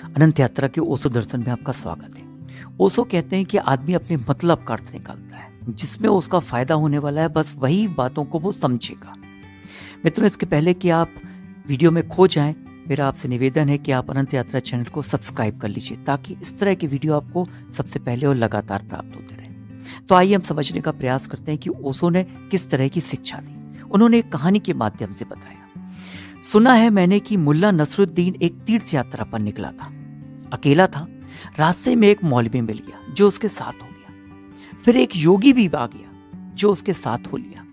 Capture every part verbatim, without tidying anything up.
अनंत यात्रा के ओशो दर्शन में आपका स्वागत है। ओशो कहते हैं कि आदमी अपने मतलब का अर्थ निकालता है, जिसमें उसका फायदा होने वाला है, बस वही बातों को वो समझेगा। मित्रों, इसके पहले कि आप वीडियो में खो जाएं, मेरा आपसे निवेदन है कि आप अनंत यात्रा चैनल को सब्सक्राइब कर लीजिए, ताकि इस तरह की वीडियो आपको सबसे पहले और लगातार प्राप्त होते रहे। तो आइए हम समझने का प्रयास करते हैं कि ओशो ने किस तरह की शिक्षा दी। उन्होंने एक कहानी के माध्यम से बताया। सुना है मैंने कि मुल्ला नसरुद्दीन एक तीर्थ यात्रा पर निकला था। अकेला था। रास्ते में एक मौलवी मिल गया जो उसके साथ हो गया। फिर एक योगी भी आ गया जो उसके साथ हो लिया।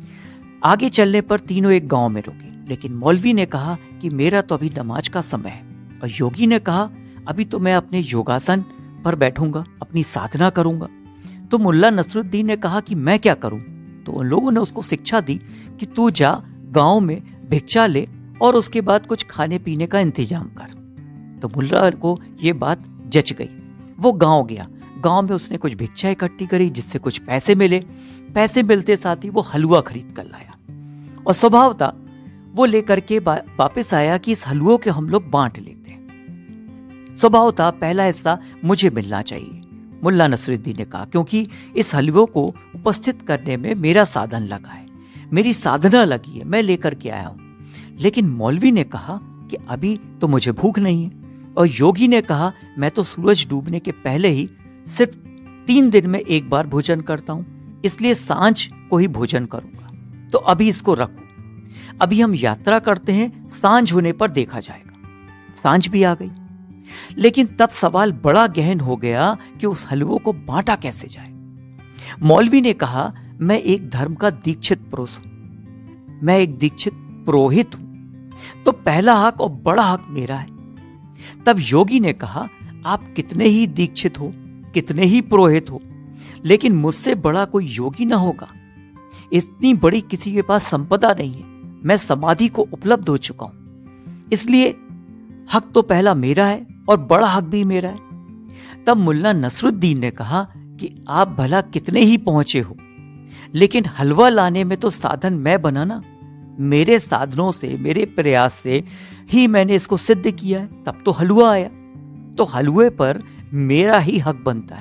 आगे चलने पर तीनों एक गांव में रुके, लेकिन मौलवी ने कहा कि मेरा तो अभी नमाज का समय है, और योगी ने कहा अभी तो मैं अपने योगासन पर बैठूंगा, अपनी साधना करूंगा। तो मुल्ला नसरुद्दीन ने कहा कि मैं क्या करूं? तो उन लोगों ने उसको शिक्षा दी कि तू जा गांव में भिक्षा ले और उसके बाद कुछ खाने पीने का इंतजाम कर। तो मुल्ला को ये बात जच गई। वो गांव गया। गांव में उसने कुछ भिक्षा इकट्ठी करी, जिससे कुछ पैसे मिले। पैसे मिलते साथ ही वो हलवा खरीद कर लाया, और स्वभाव था वो लेकर के वापस आया कि इस हलवों के हम लोग बांट लेते हैं। स्वभाव था पहला हिस्सा मुझे मिलना चाहिए, मुल्ला नसरुद्दीन ने कहा, क्योंकि इस हलवों को उपस्थित करने में मेरा साधन लगा है, मेरी साधना लगी है, मैं लेकर के आया हूं। लेकिन मौलवी ने कहा कि अभी तो मुझे भूख नहीं है, और योगी ने कहा मैं तो सूरज डूबने के पहले ही सिर्फ तीन दिन में एक बार भोजन करता हूं, इसलिए सांझ को ही भोजन करूंगा। तो अभी इसको रखो, अभी हम यात्रा करते हैं, सांझ होने पर देखा जाएगा। सांझ भी आ गई, लेकिन तब सवाल बड़ा गहन हो गया कि उस हलवों को बांटा कैसे जाए। मौलवी ने कहा मैं एक धर्म का दीक्षित पुरुष हूं, मैं एक दीक्षित पुरोहित हूं, तो पहला हक और बड़ा हक मेरा है। तब योगी ने कहा आप कितने ही दीक्षित हो, कितने ही पुरोहित हो, लेकिन मुझसे बड़ा कोई योगी ना होगा। इतनी बड़ी किसी के पास संपदा नहीं है, मैं समाधि को उपलब्ध हो चुका हूं, इसलिए हक तो पहला मेरा है और बड़ा हक भी मेरा है। तब मुल्ला नसरुद्दीन ने कहा कि आप भला कितने ही पहुंचे हो, लेकिन हलवा लाने में तो साधन मैं बना ना, मेरे साधनों से, मेरे प्रयास से ही मैंने इसको सिद्ध किया है, तब तो हलवा आया, तो हलवे पर मेरा ही हक बनता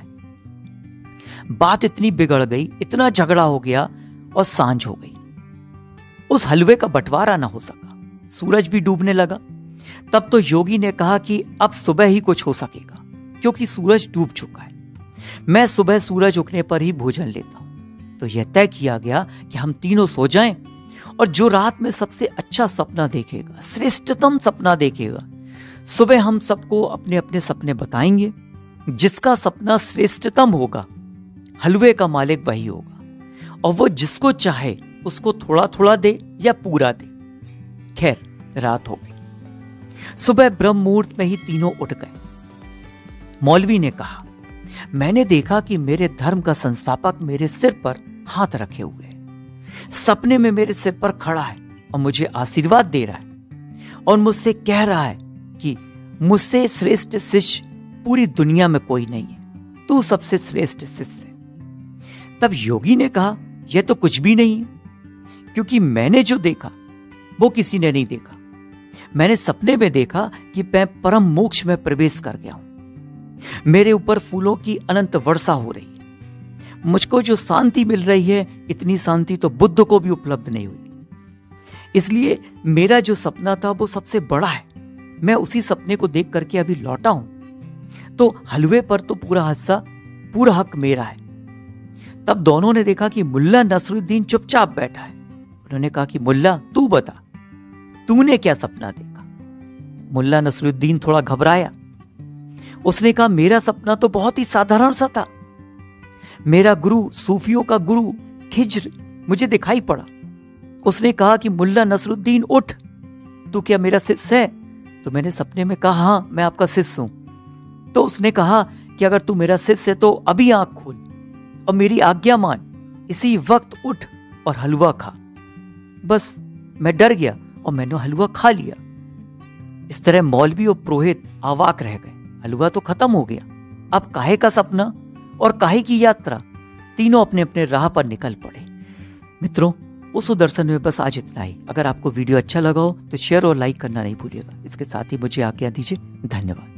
है। बात इतनी बिगड़ गई, इतना झगड़ा हो गया और सांझ हो गई। उस हलवे का बंटवारा ना हो सका, सूरज भी डूबने लगा। तब तो योगी ने कहा कि अब सुबह ही कुछ हो सकेगा, क्योंकि सूरज डूब चुका है, मैं सुबह सूरज उगने पर ही भोजन लेता हूं। तो यह तय किया गया कि हम तीनों सो जाएं, और जो रात में सबसे अच्छा सपना देखेगा, श्रेष्ठतम सपना देखेगा, सुबह हम सबको अपने अपने सपने बताएंगे। जिसका सपना श्रेष्ठतम होगा, हलवे का मालिक वही होगा, और वो जिसको चाहे उसको थोड़ा थोड़ा दे या पूरा दे। खैर, रात हो गई। सुबह ब्रह्म मुहूर्त में ही तीनों उठ गए। मौलवी ने कहा मैंने देखा कि मेरे धर्म का संस्थापक मेरे सिर पर हाथ रखे हुए है, सपने में मेरे सिर पर खड़ा है और मुझे आशीर्वाद दे रहा है, और मुझसे कह रहा है कि मुझसे श्रेष्ठ शिष्य पूरी दुनिया में कोई नहीं है, तू सबसे श्रेष्ठ शिष्य है। तब योगी ने कहा यह तो कुछ भी नहीं है, क्योंकि मैंने जो देखा वो किसी ने नहीं देखा। मैंने सपने में देखा कि मैं परम मोक्ष में प्रवेश कर गया हूं, मेरे ऊपर फूलों की अनंत वर्षा हो रही है, मुझको जो शांति मिल रही है, इतनी शांति तो बुद्ध को भी उपलब्ध नहीं हुई। इसलिए मेरा जो सपना था वो सबसे बड़ा है, मैं उसी सपने को देख करके अभी लौटा हूं, तो हलवे पर तो पूरा हिस्सा, पूरा हक मेरा है। तब दोनों ने देखा कि मुल्ला नसरुद्दीन चुपचाप बैठा है। उन्होंने कहा कि मुल्ला तू बता, तूने क्या सपना देखा? मुल्ला नसरुद्दीन थोड़ा घबराया। उसने कहा मेरा सपना तो बहुत ही साधारण सा था। मेरा गुरु, सूफियों का गुरु खिज्र मुझे दिखाई पड़ा। उसने कहा कि मुल्ला नसरुद्दीन उठ, तू क्या मेरा शिष्य है? तो मैंने सपने में कहा हाँ, मैं आपका शिष्य हूं। तो उसने कहा कि अगर तू मेरा शिष्य है तो अभी आंख खोल और मेरी आज्ञा मान, इसी वक्त उठ और हलवा खा। बस मैं डर गया और मैंने हलवा खा लिया। इस तरह मौलवी और पुरोहित अवाक रह गए। हलवा तो खत्म हो गया, अब काहे का सपना और काहे की यात्रा? तीनों अपने अपने राह पर निकल पड़े। मित्रों, ओशो दर्शन में बस आज इतना ही। अगर आपको वीडियो अच्छा लगा हो तो शेयर और लाइक करना नहीं भूलिएगा। इसके साथ ही मुझे आज्ञा दीजिए। धन्यवाद।